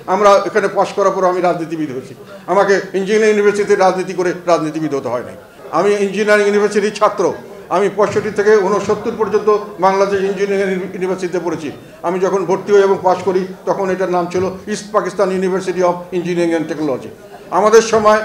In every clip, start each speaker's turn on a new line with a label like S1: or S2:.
S1: আমরা এখানে পাশ করার পর আমি রাজনীতিবিদ হয়েছি। আমাকে ইঞ্জিনিয়ারিং ইউনিভার্সিটিতে রাজনীতি করে রাজনীতিবিদ হতে হয় নাই। আমি ইঞ্জিনিয়ারিং ইউনিভার্সিটির ছাত্র। আমি 65 থেকে 69 পর্যন্ত বাংলাদেশ ইঞ্জিনিয়ারিং ইউনিভার্সিটিতে পড়েছি। আমি যখন ভর্তি হই এবং পাশ করি তখন এটার নাম ছিল East Pakistan University of Engineering and Technology. আমাদের সময়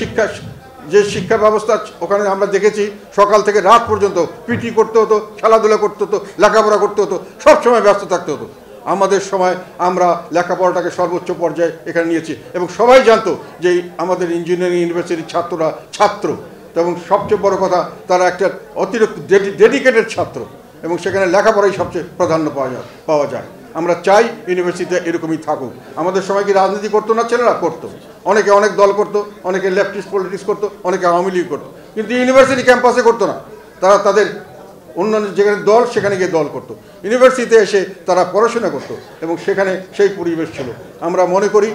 S1: যে শিক্ষা ব্যবস্থা ওখানে আমরা দেখেছি, সকাল থেকে রাত পর্যন্ত পিটি করতে হতো, খেলাধুলা করতে হতো, লেখাপড়া করতে হতো, সবসময় ব্যস্ত থাকতে হতো। আমাদের সময় আমরা লেখাপড়াটাকে সর্বোচ্চ পর্যায়ে এখানে নিয়েছি এবং সবাই জানতো যে আমাদের ইঞ্জিনিয়ারিং ইউনিভার্সিটির ছাত্ররা ছাত্র, এবং সবচেয়ে বড় কথা তারা একটা অতিরিক্ত ডেডিকেটেড ছাত্র এবং সেখানে লেখাপড়াই সবচেয়ে প্রাধান্য পাওয়া যায়। আমরা চাই ইউনিভার্সিটিতে এরকমই থাকুক। আমাদের সময় কি রাজনীতি করতো না? ছেলেরা করতো, অনেকে অনেক দল করতো, অনেকে লেফটিস্ট পলিটিক্স করতো, অনেকে আওয়ামী লীগ করতো, কিন্তু ইউনিভার্সিটি ক্যাম্পাসে করতো না। তারা তাদের অন্যান্য যেখানে দল সেখানে গিয়ে দল করতো। ইউনিভার্সিটিতে এসে তারা পড়াশোনা করতো এবং সেখানে সেই পরিবেশ ছিল। আমরা মনে করি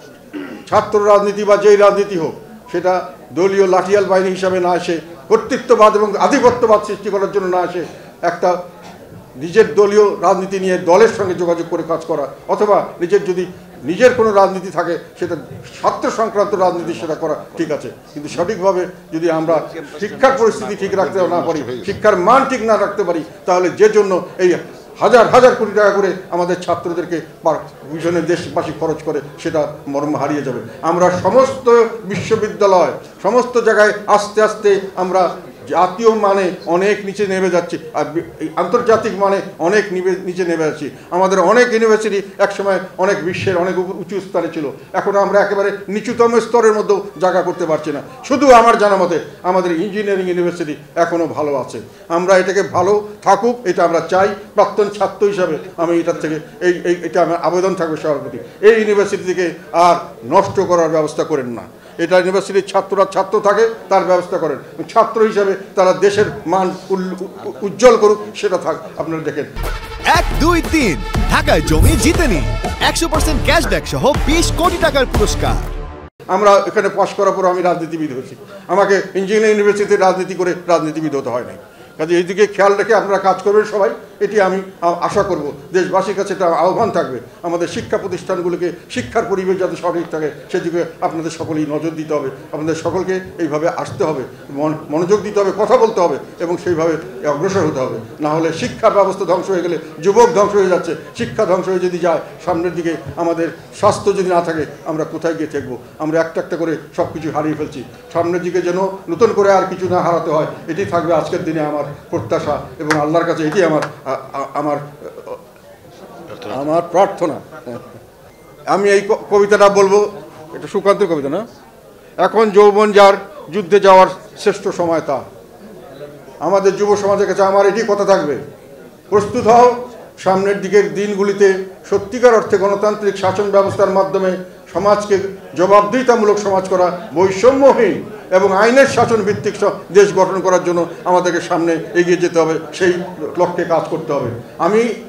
S1: ছাত্র রাজনীতি বা যেই রাজনীতি হোক সেটা দলীয় লাঠিয়াল বাহিনী হিসাবে না এসে, কর্তৃত্ববাদ এবং আধিপত্যবাদ সৃষ্টি করার জন্য না এসে, একটা নিজের দলীয় রাজনীতি নিয়ে দলের সঙ্গে যোগাযোগ করে কাজ করা, অথবা নিজের কোনো রাজনীতি থাকে সেটা ছাত্র সংক্রান্ত রাজনীতি সেটা করা ঠিক আছে, কিন্তু সঠিকভাবে যদি আমরা শিক্ষার পরিস্থিতি ঠিক রাখতে না পারি, শিক্ষার মান ঠিক না রাখতে পারি, তাহলে যে জন্য এই হাজার হাজার কোটি টাকা করে আমাদের ছাত্রদেরকে পিছনে দেশবাসী খরচ করে সেটা মর্ম হারিয়ে যাবে। আমরা সমস্ত বিশ্ববিদ্যালয় সমস্ত জায়গায় আস্তে আস্তে আমরা জাতীয় মানে অনেক নিচে নেমে যাচ্ছি, আর আন্তর্জাতিক মানে অনেক নিচে নেমে যাচ্ছি। আমাদের অনেক ইউনিভার্সিটি একসময় অনেক বিশ্বের অনেক উঁচু স্তরে ছিল, এখন আমরা একেবারে নিচুতম স্তরের মধ্যেও জায়গা করতে পারছি না। শুধু আমার জানা মতে আমাদের ইঞ্জিনিয়ারিং ইউনিভার্সিটি এখনও ভালো আছে। আমরা এটাকে ভালো থাকুক, এটা আমরা চাই। প্রাক্তন ছাত্র হিসাবে আমি এটার থেকে এটা আমার আবেদন থাকবে সভাপতি, এই ইউনিভার্সিটি থেকে আর নষ্ট করার ব্যবস্থা করেন না। এটা ইউনিভার্সিটির ছাত্ররা ছাত্র থাকে তার ব্যবস্থা করেন, ছাত্র হিসাবে তারা দেশের মান উজ্জ্বল করুক, সেটা থাক। আপনারা দেখেন
S2: 1, 2, 3 ঢাকায় জমি জিতে নিন 100% ক্যাশব্যাক সহ 20 কোটি টাকার পুরস্কার।
S1: আমরা এখানে পাশ করার পর আমি রাজনীতিবিদ হয়েছি। আমাকে ইঞ্জিনিয়ারিং ইউনিভার্সিটিতে রাজনীতি করে রাজনীতিবিদ হতে হয় নাই। কাজে এইদিকে খেয়াল রেখে আপনারা কাজ করবেন সবাই, এটি আমি আশা করব। দেশবাসীর কাছে এটা আহ্বান থাকবে, আমাদের শিক্ষা প্রতিষ্ঠানগুলোকে শিক্ষার পরিবেশ যাতে সঠিক থাকে সেদিকে আপনাদের সকলেই নজর দিতে হবে। আপনাদের সকলকে এইভাবে আসতে হবে, মনোযোগ দিতে হবে, কথা বলতে হবে এবং সেইভাবে অগ্রসর হতে হবে। না হলে শিক্ষা ব্যবস্থা ধ্বংস হয়ে গেলে যুবক ধ্বংস হয়ে যাচ্ছে, শিক্ষা ধ্বংস হয়ে যদি যায়, সামনের দিকে আমাদের স্বাস্থ্য যদি না থাকে আমরা কোথায় গিয়ে থাকবো? আমরা একটা একটা করে সব কিছু হারিয়ে ফেলছি। সামনের দিকে যেন নতুন করে আর কিছু না হারাতে হয়, এটি থাকবে আজকের দিনে আমার প্রত্যাশা এবং আল্লাহর কাছে এটি আমার প্রার্থনা। আমি এই কবিতাটা বলবো, এটা সুকান্তের কবিতা না? এখন যৌবন যার, যুদ্ধে যাওয়ার শ্রেষ্ঠ সময় তা। আমাদের যুব সমাজের কাছে আমার এটি কথা থাকবে, প্রস্তুত হও সামনের দিকের দিনগুলিতে সত্যিকার অর্থে গণতান্ত্রিক শাসন ব্যবস্থার মাধ্যমে সমাজকে জবাবদিহিতামূলক সমাজ করা, বৈষম্যহীন এবং আইনের শাসন ভিত্তিক দেশ গঠন করার জন্য আমাদেরকে সামনে এগিয়ে যেতে হবে, সেই লক্ষ্যে কাজ করতে হবে। আমি